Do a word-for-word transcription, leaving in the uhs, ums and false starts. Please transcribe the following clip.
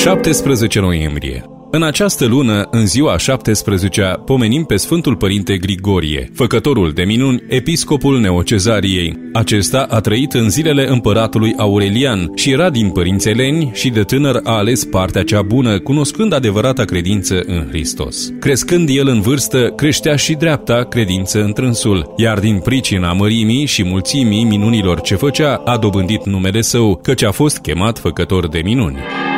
șaptesprezece noiembrie. În această lună, în ziua a șaptesprezecea, pomenim pe Sfântul Părinte Grigorie, făcătorul de minuni, episcopul Neocezariei. Acesta a trăit în zilele împăratului Aurelian și era din părinți eleni și de tânăr a ales partea cea bună, cunoscând adevărata credință în Hristos. Crescând el în vârstă, creștea și dreapta credință în trânsul, iar din pricina mărimii și mulțimii minunilor ce făcea, a dobândit numele său, căci a fost chemat făcător de minuni.